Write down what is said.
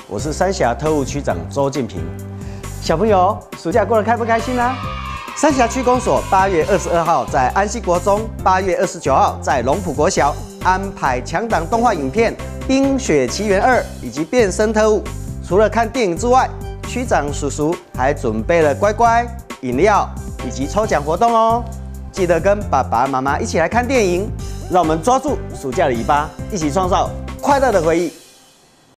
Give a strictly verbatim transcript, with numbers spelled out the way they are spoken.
我是三峡特务区长周进平。小朋友，暑假过得开不开心呢、啊？三峡区公所八月二十二号在安溪国中，八月二十九号在龙埔国小安排强档动画影片《冰雪奇缘二》以及《变身特务》。除了看电影之外，区长叔叔还准备了乖乖、饮料以及抽奖活动哦。记得跟爸爸妈妈一起来看电影，让我们抓住暑假的尾巴，一起创造快乐的回忆。